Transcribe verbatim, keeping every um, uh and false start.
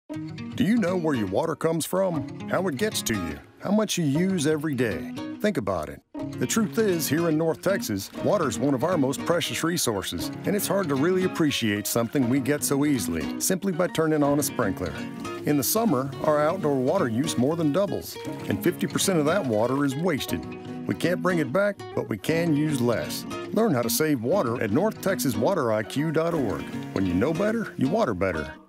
Do you know where your water comes from? How it gets to you? How much you use every day? Think about it. The truth is, here in North Texas, water is one of our most precious resources, and it's hard to really appreciate something we get so easily, simply by turning on a sprinkler. In the summer, our outdoor water use more than doubles, and fifty percent of that water is wasted. We can't bring it back, but we can use less. Learn how to save water at north texas water I Q dot org. When you know better, you water better.